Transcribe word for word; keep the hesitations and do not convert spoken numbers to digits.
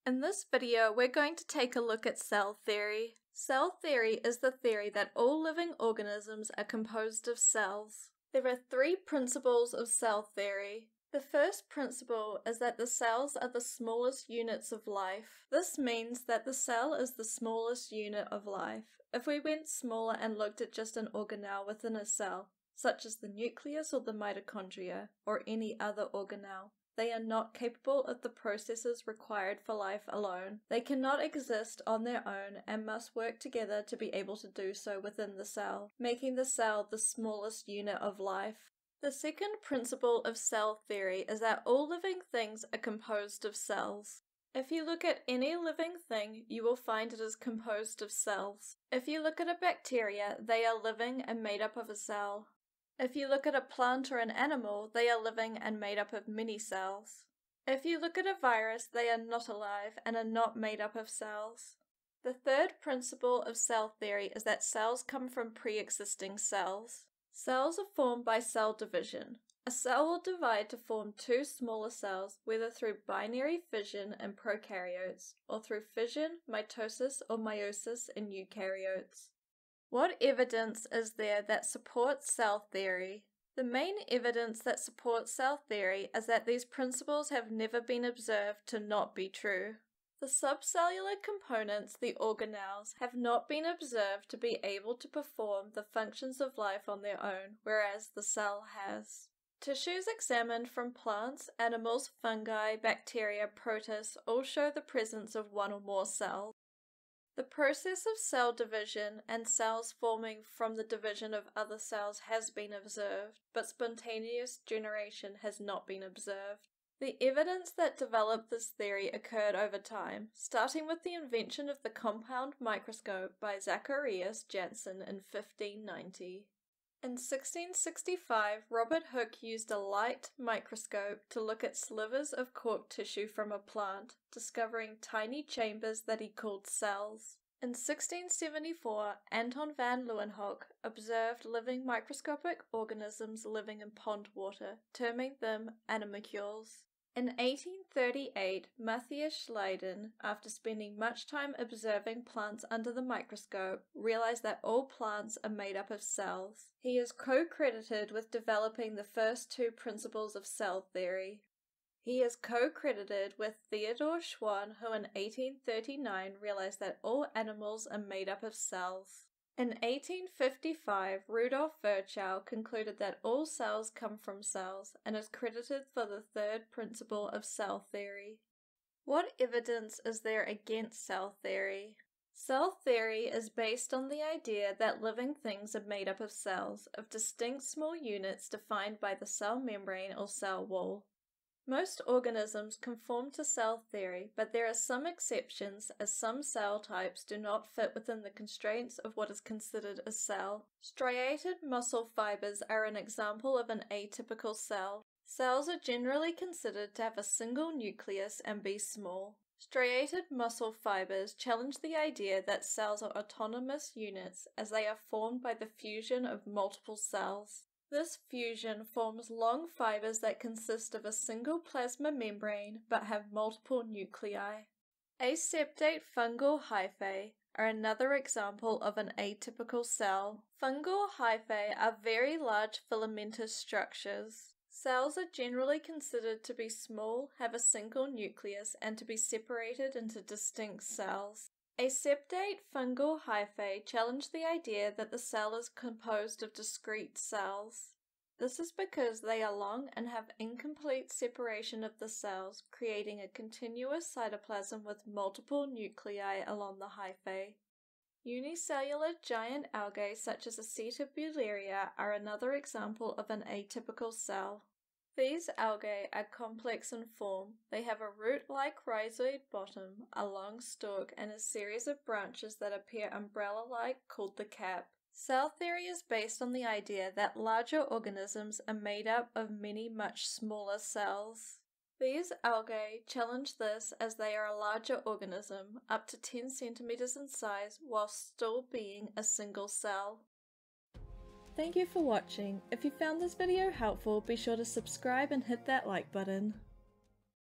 In this video, we're going to take a look at cell theory. Cell theory is the theory that all living organisms are composed of cells. There are three principles of cell theory. The first principle is that the cells are the smallest units of life. This means that the cell is the smallest unit of life. If we went smaller and looked at just an organelle within a cell, such as the nucleus or the mitochondria, or any other organelle, they are not capable of the processes required for life alone. They cannot exist on their own and must work together to be able to do so within the cell, making the cell the smallest unit of life. The second principle of cell theory is that all living things are composed of cells. If you look at any living thing, you will find it is composed of cells. If you look at a bacteria, they are living and made up of a cell. If you look at a plant or an animal, they are living and made up of many cells. If you look at a virus, they are not alive and are not made up of cells. The third principle of cell theory is that cells come from pre-existing cells. Cells are formed by cell division. A cell will divide to form two smaller cells, whether through binary fission in prokaryotes, or through fission, mitosis, or meiosis in eukaryotes. What evidence is there that supports cell theory? The main evidence that supports cell theory is that these principles have never been observed to not be true. The subcellular components, the organelles, have not been observed to be able to perform the functions of life on their own, whereas the cell has. Tissues examined from plants, animals, fungi, bacteria, protists all show the presence of one or more cells. The process of cell division and cells forming from the division of other cells has been observed, but spontaneous generation has not been observed. The evidence that developed this theory occurred over time, starting with the invention of the compound microscope by Zacharias Janssen in fifteen ninety. In sixteen sixty-five, Robert Hooke used a light microscope to look at slivers of cork tissue from a plant, discovering tiny chambers that he called cells. In sixteen seventy-four, Anton van Leeuwenhoek observed living microscopic organisms living in pond water, terming them animalcules. In eighteen thirty-eight, Matthias Schleiden, after spending much time observing plants under the microscope, realized that all plants are made up of cells. He is co-credited with developing the first two principles of cell theory. He is co-credited with Theodor Schwann, who in eighteen thirty-nine realized that all animals are made up of cells. In eighteen fifty-five, Rudolf Virchow concluded that all cells come from cells, and is credited for the third principle of cell theory. What evidence is there against cell theory? Cell theory is based on the idea that living things are made up of cells, of distinct small units defined by the cell membrane or cell wall. Most organisms conform to cell theory, but there are some exceptions, as some cell types do not fit within the constraints of what is considered a cell. Striated muscle fibers are an example of an atypical cell. Cells are generally considered to have a single nucleus and be small. Striated muscle fibers challenge the idea that cells are autonomous units, as they are formed by the fusion of multiple cells. This fusion forms long fibers that consist of a single plasma membrane but have multiple nuclei. Aseptate fungal hyphae are another example of an atypical cell. Fungal hyphae are very large filamentous structures. Cells are generally considered to be small, have a single nucleus, and to be separated into distinct cells. Aseptate fungal hyphae challenge the idea that the cell is composed of discrete cells. This is because they are long and have incomplete separation of the cells, creating a continuous cytoplasm with multiple nuclei along the hyphae. Unicellular giant algae such as Acetabularia are another example of an atypical cell. These algae are complex in form. They have a root-like rhizoid bottom, a long stalk, and a series of branches that appear umbrella-like called the cap. Cell theory is based on the idea that larger organisms are made up of many much smaller cells. These algae challenge this as they are a larger organism, up to ten centimeters in size, while still being a single cell. Thank you for watching. If you found this video helpful, be sure to subscribe and hit that like button.